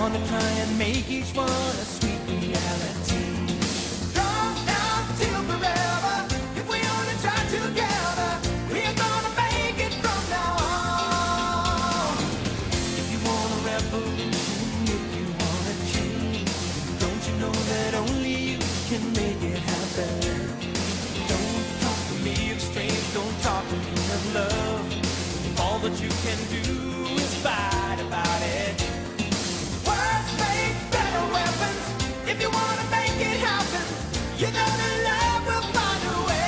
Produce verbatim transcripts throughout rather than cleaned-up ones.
wanna try and make each one a sweet reality. From now till forever, if we only try together, we're gonna make it from now on. If you want a revolution, if you want a change, don't you know that only you can make it happen? Don't talk to me of strength, don't talk to me of love. If all that you can do is fight about it. Words make better weapons. If you wanna make it happen, you know that love will find a way.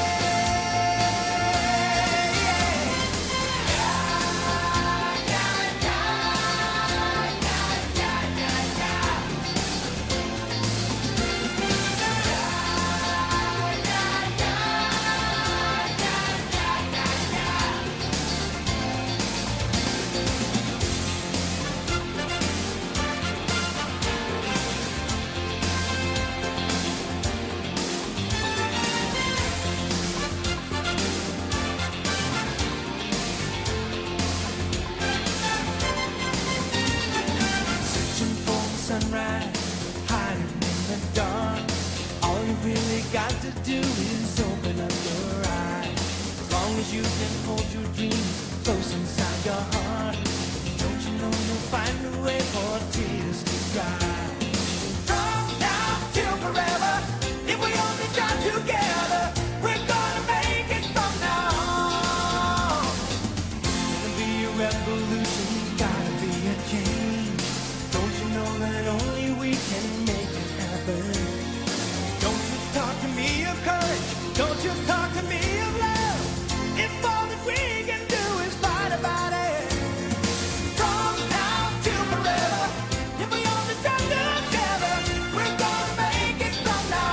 Sunrise, hiding in the dark. All you really got to do is open up your eyes. As long as you can hold your dreams close inside your heart, don't you know you'll find a way for tears to dry. From now till forever, if we only try together, we're gonna make it from now on. Gonna be a revolution, gotta be a change. Don't you know that only we can make it happen? Don't you talk to me of courage, don't you talk to me of love. If all that we can do is fight about it. From now till forever, if we only try together, we're gonna make it from now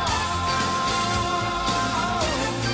on.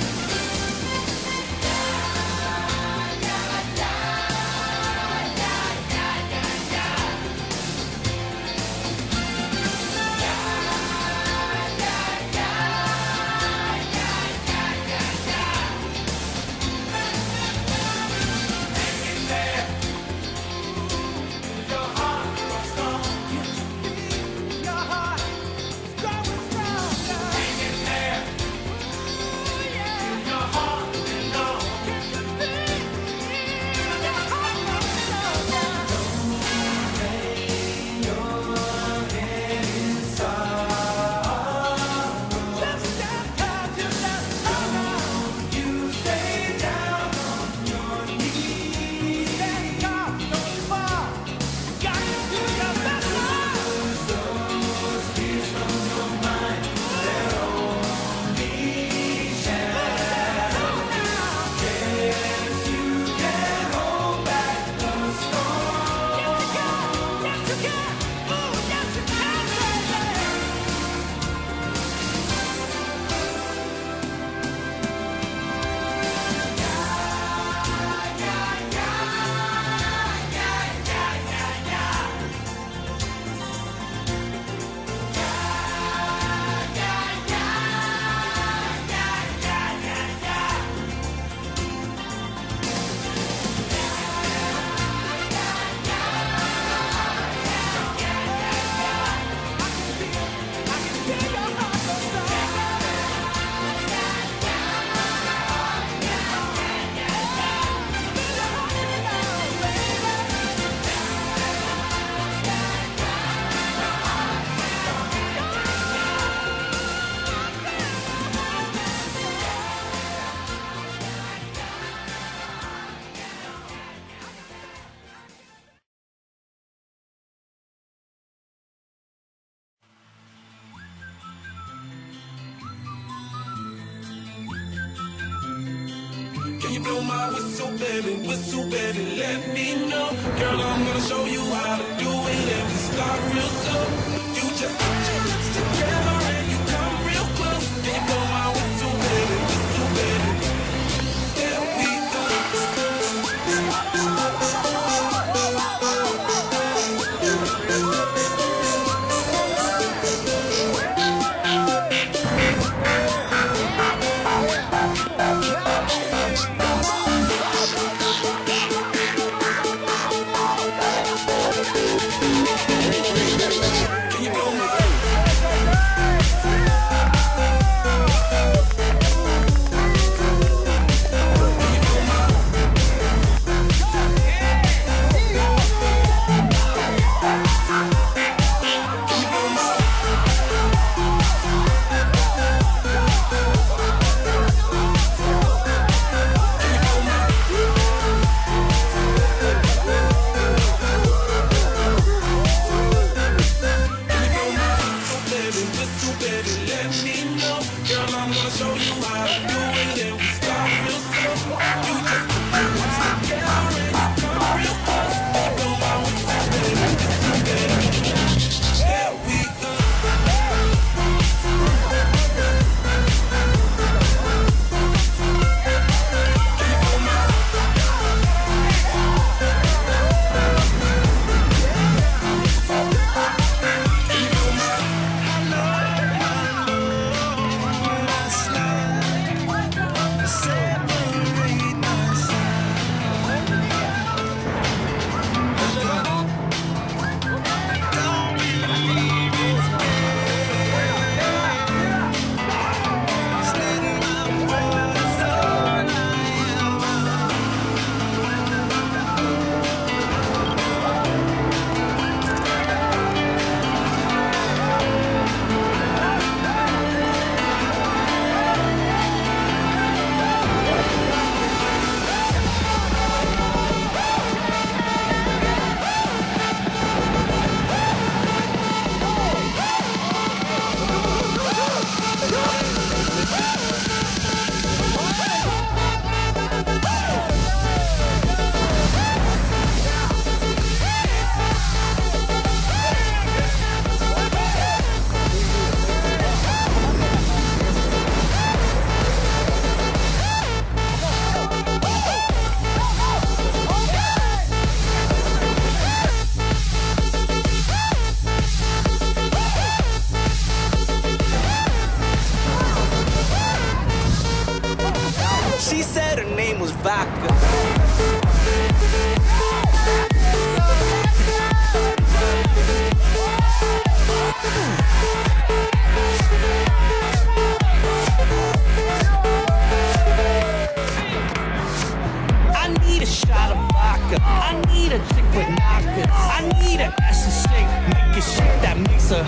Can you blow my whistle, baby, whistle, baby, let me know. Girl, I'm gonna show you how to do it and we start real slow. You just put your lips together and you come real close. Can you blow my whistle, baby, whistle, baby, there we go.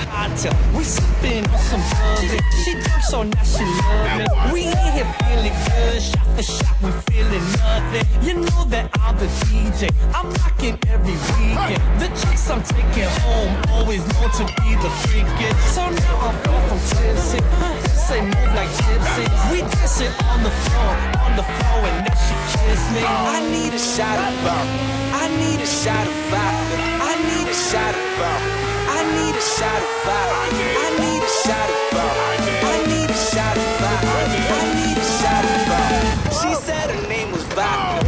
cocktail. We sipping on some bubbly. She drinks so now she love me. We in here feeling good. Shot for shot, we feeling nothing. You know that I'm the D J. I'm rocking every weekend. The chicks I'm taking home always known to be the freakin'. So now I'm far from tipsy. Say move like gypsy. We dancing on the floor, on the floor, and then she kissed me. I need a shot of vodka. I need a shot of vodka. I need a shot of vodka. I need a shot of vodka. I need a shot of vodka. I need a shot of vodka. I need a shot of vodka. She said her name was Vodka.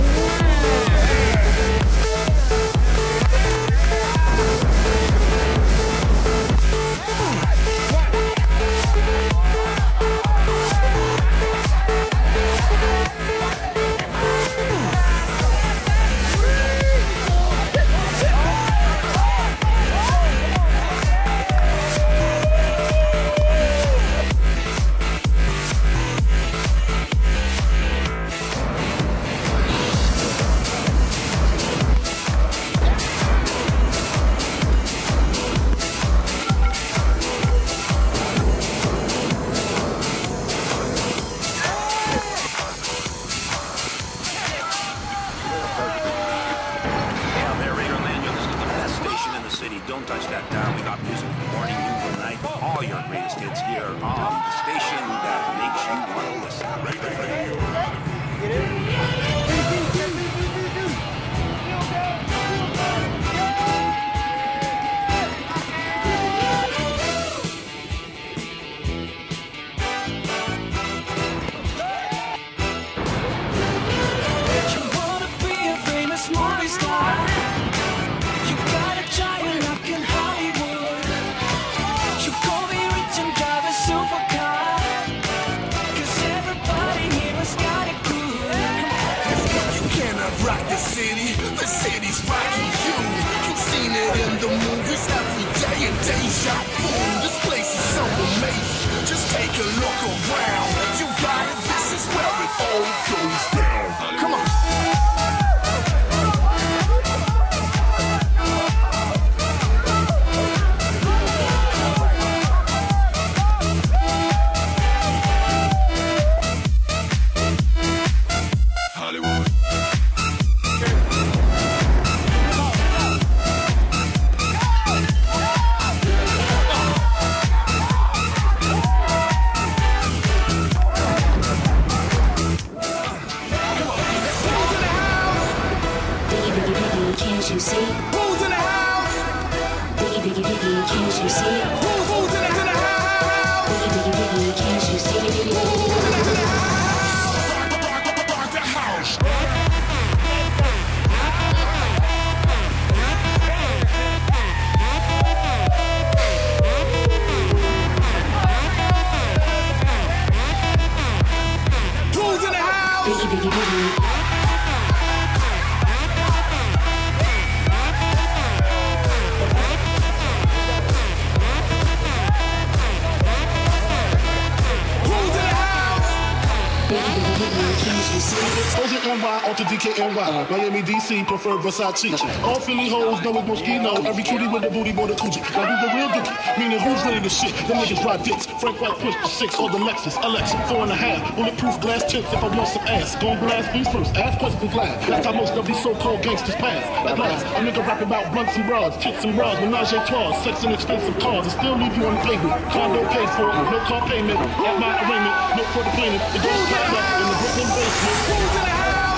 D K N Y, Miami, D C, prefer Versace. All Philly hoes know it's Moschino. Every cutie with a booty, boy, the coochie. Now who's the real dookie? Meaning who's really the shit? Them niggas ride dicks. Frank White push the six or the Lexus L X, four and a half. Bulletproof glass tips if I want some ass. Gon' blast me first, ask questions last. That's how most of these so-called gangsters pass. At last, a nigga rap about blunts and rods, tits and rods, menage a trois, sex and expensive cars, and still leave you on the pavement. Condo paid for, no car payment. At my arraignment, no for the plaintiff. It goes tied up in the Brooklyn basement.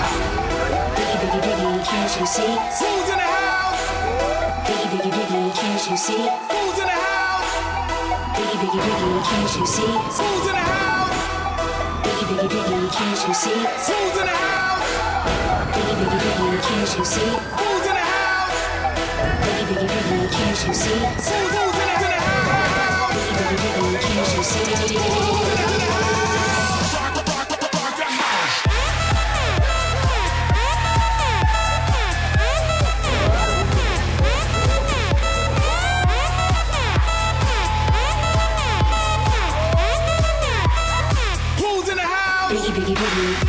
Biggie, biggie, can't you see? Who's in the house? Biggie, biggie, biggie, can't you see? Who's in the house? Biggie, biggie, biggie, can't you see? Who's in the house? Biggie, biggie, biggie, can't you see? Who's in the house? Biggie, biggie, biggie, can't you see? Who's in the house? Biggie, biggie, biggie, can't you see? Who's in the house? Biggie, biggie, biggie, can't you see? Biggie, biggie, biggie.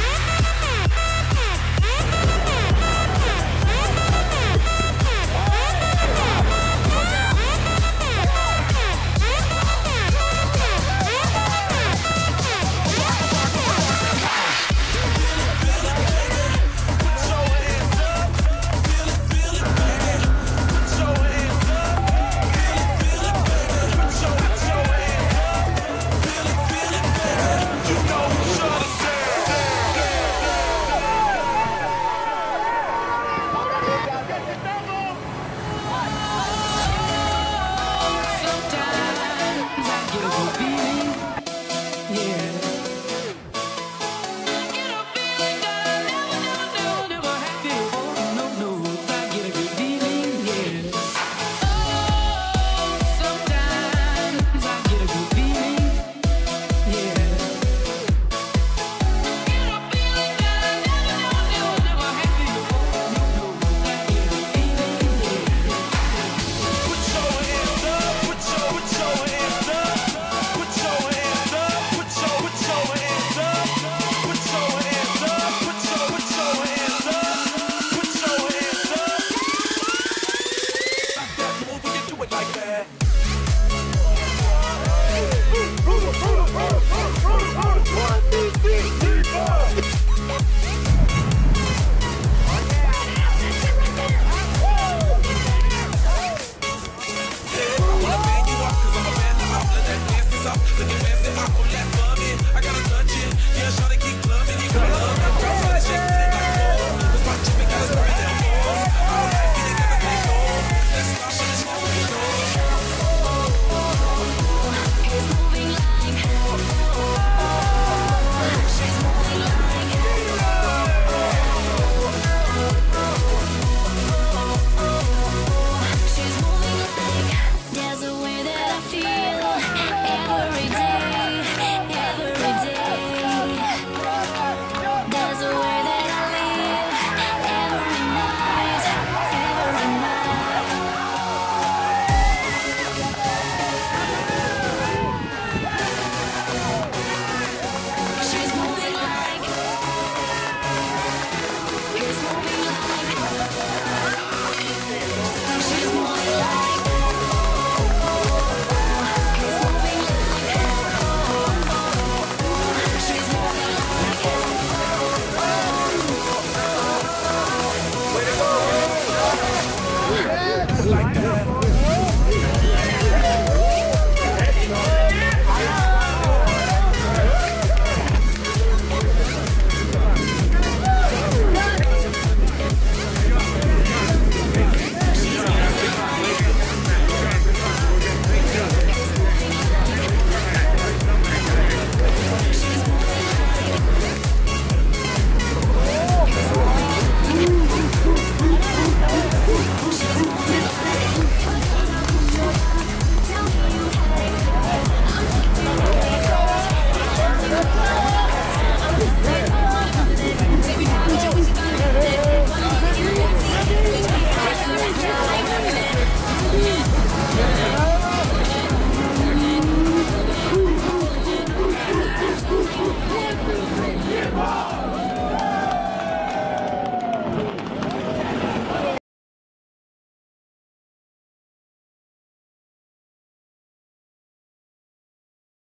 like that.